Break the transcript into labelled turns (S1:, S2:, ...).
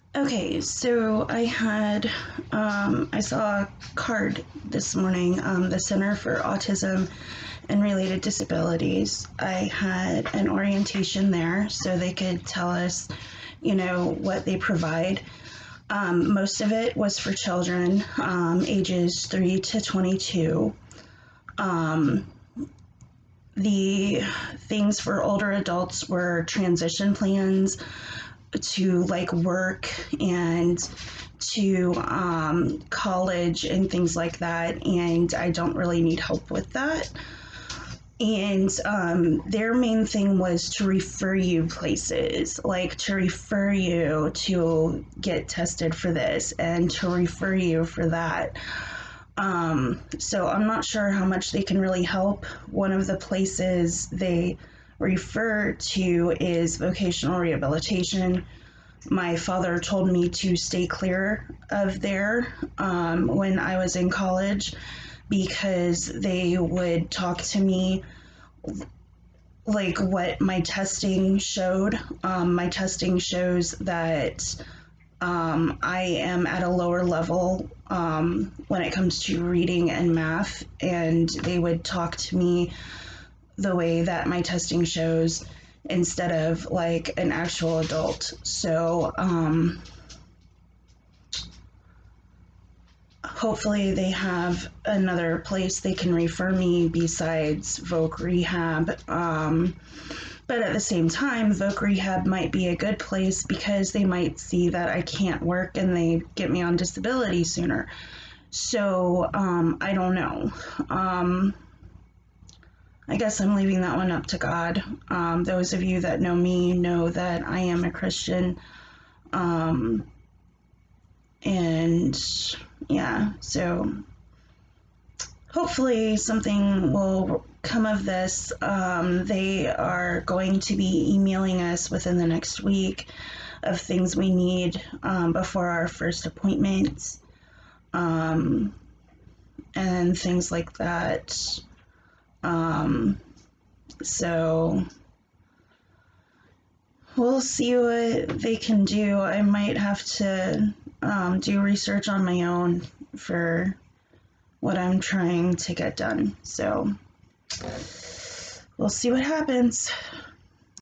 S1: Okay, so I saw a card this morning, the Center for Autism and Related Disabilities. I had an orientation there so they could tell us, what they provide. Most of it was for children, ages 3 to 22. Um, the things for older adults were transition plans to like work and to college and things like that, and I don't really need help with that. And their main thing was to refer you places, like to refer you to get tested for this and to refer you for that. So I'm not sure how much they can really help. One of the places they refer to is vocational rehabilitation. My father told me to stay clear of there when I was in college because they would talk to me like what my testing showed. My testing shows that I am at a lower level when it comes to reading and math, and they would talk to me the way that my testing shows instead of like an actual adult. So hopefully they have another place they can refer me besides Voc Rehab. But at the same time, Voc Rehab might be a good place because they might see that I can't work and they get me on disability sooner. So I don't know. I guess I'm leaving that one up to God. Those of you that know me know that I am a Christian. Um, and yeah, so hopefully something will come of this. They are going to be emailing us within the next week of things we need before our first appointment, um, and things like that. Um, so we'll see what they can do. I might have to do research on my own for what I'm trying to get done. So we'll see what happens.